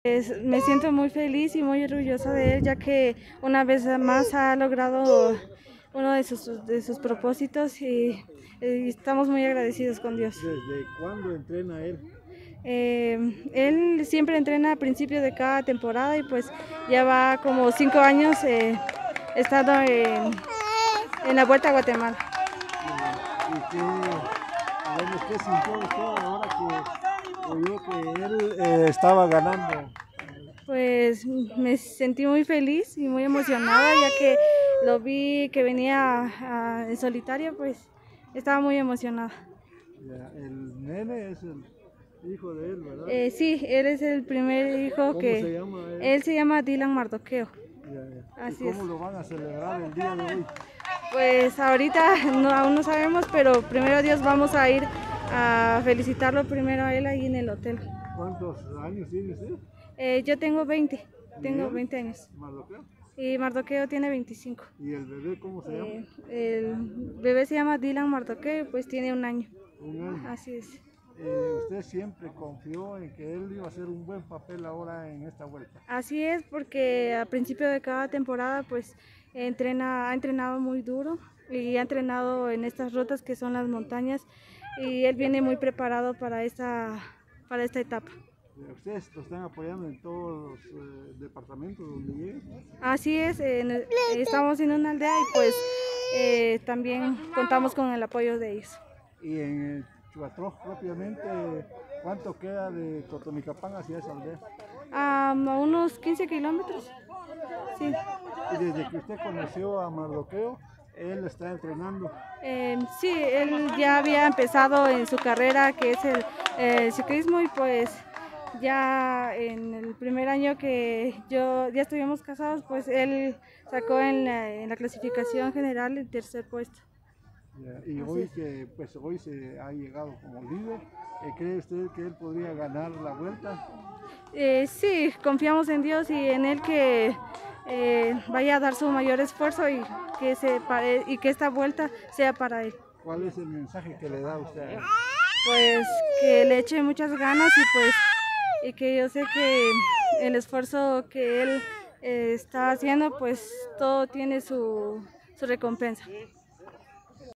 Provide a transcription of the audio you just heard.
Me siento muy feliz y muy orgullosa de él, ya que una vez más ha logrado uno de sus propósitos y estamos muy agradecidos con Dios. ¿Desde cuándo entrena él? Él siempre entrena a principio de cada temporada y pues ya va como 5 años estando en la Vuelta a Guatemala. ¿Y qué sintió usted ahora que oyó que él estaba ganando? Pues me sentí muy feliz y muy emocionada, ya que lo vi que venía en solitario, pues estaba muy emocionada. Ya, el nene es el hijo de él, ¿verdad? Sí, él es el primer hijo ¿Cómo que... se llama él? Él se llama Dylan Mardoqueo. ¿Y Así es. cómo lo van a celebrar el día de hoy? Pues ahorita aún no sabemos, pero primero Dios vamos a ir a felicitarlo primero a él ahí en el hotel. ¿Cuántos años tiene usted? Yo tengo 20, ¿Y tengo él? 20 años. ¿Mardoqueo? Y Mardoqueo tiene 25. ¿Y el bebé cómo se llama? El bebé se llama Dylan Mardoqueo y pues tiene 1 año. Un año. Así es. ¿Usted siempre confió en que él iba a hacer un buen papel ahora en esta vuelta? Así es, porque al principio de cada temporada pues ha entrenado muy duro y ha entrenado en estas rutas que son las montañas y él viene muy preparado para esta etapa. ¿Ustedes lo están apoyando en todos los departamentos donde lleguen? Así es, estamos en una aldea y pues también contamos con el apoyo de ellos. Y en Chuatroj propiamente, ¿cuánto queda de Totonicapán hacia esa aldea? A unos 15 kilómetros. Sí. Y desde que usted conoció a Mardoqueo, él está entrenando. Sí, él ya había empezado en su carrera que es el ciclismo y pues ya en el primer año que ya estuvimos casados, pues él sacó en la clasificación general el tercer puesto. Y hoy que pues hoy se ha llegado como líder, ¿cree usted que él podría ganar la vuelta? Sí, confiamos en Dios y en él que vaya a dar su mayor esfuerzo y que esta vuelta sea para él. ¿Cuál es el mensaje que le da usted a él? Pues que le eche muchas ganas y que yo sé que el esfuerzo que él está haciendo, pues todo tiene su recompensa.